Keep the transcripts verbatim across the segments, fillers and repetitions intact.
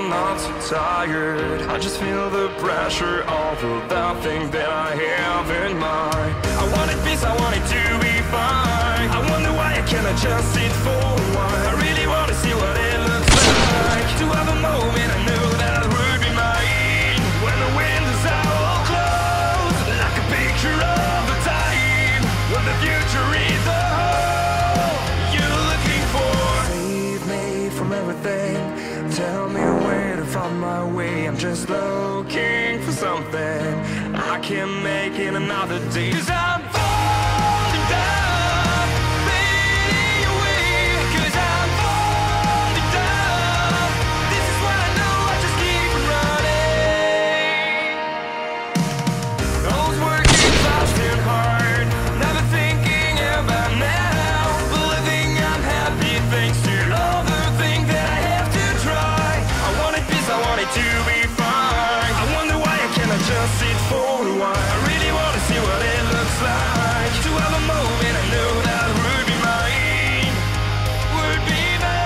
I'm not so tired. I just feel the pressure of that thing that I have in mind. I wanted peace, I wanted to be fine. I wonder why I cannot just sit for a while. I really wanna see what it looks like. To have a moment I knew that would be mine. When the windows are all closed, like a picture of the time when the future is the whole you're looking for. Save me from everything. Tell me where to find my way. I'm just looking for something I can make in another day. 'Cause I'm falling down, fading away. 'Cause I'm falling down. This is what I know, I just keep running. I was working fast and hard, never thinking about now. But living unhappy thanks to all the things that I have to try. I wanted peace, I wanted to be fine. I wonder why I cannot just sit for a while. I really wanna see what it looks like. To have a moment I knew that would be mine, would be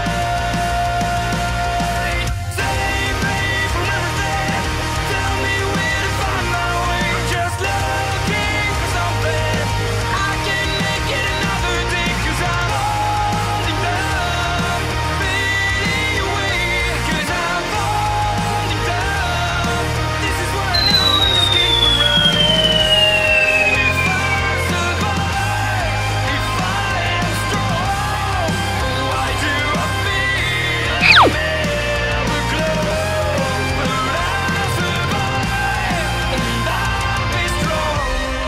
mine. Save me from everything. Tell me where to find my way. Just looking for something I can make it another day. 'Cause I'm falling down, fading away. 'Cause I'm falling down. This is what I know, I just keep running. If I survive, if I am strong, why do I feel I never glow? But I survive, and I'll be strong.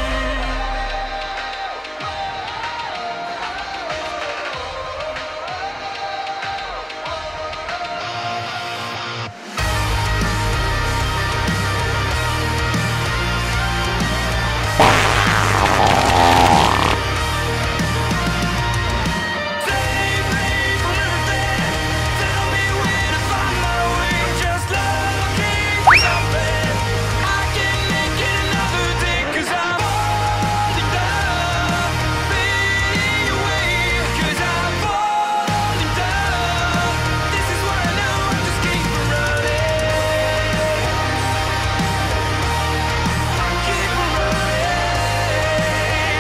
Save me from everything. Tell me where to find my way. Just looking for something I can make it another day. 'Cause I'm falling down, fading away. 'Cause I'm falling down. This is what I know, I just keep running. I keep running.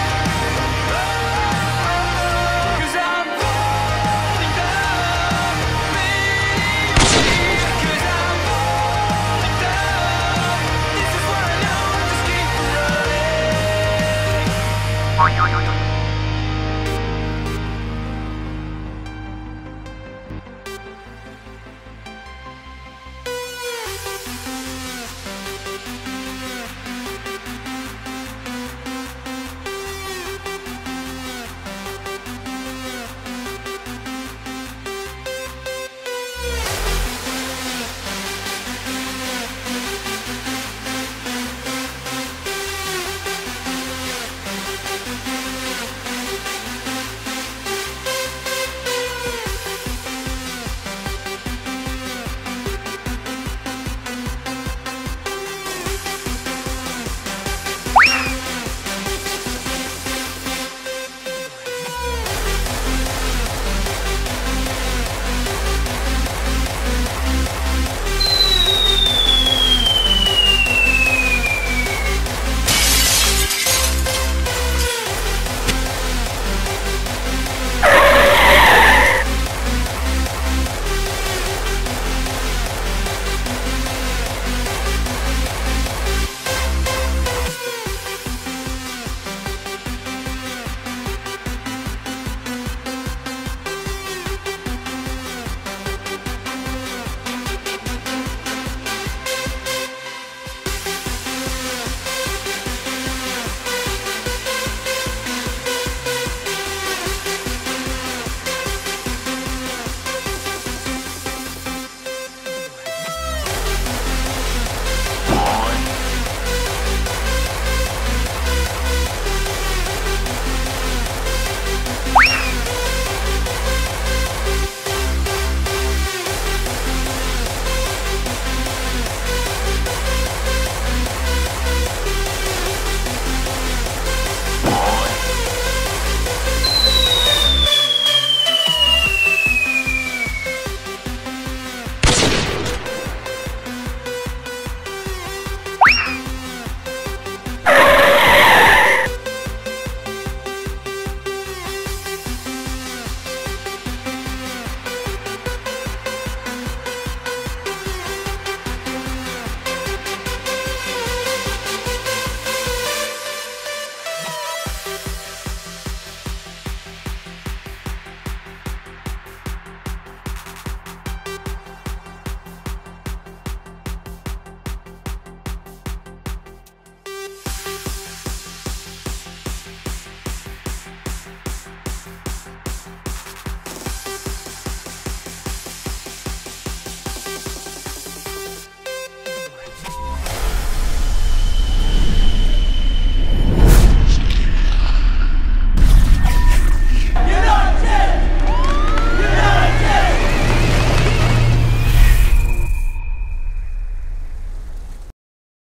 'Cause I'm falling down, fading away. 'Cause I'm falling down. This is what I know, I just keep running.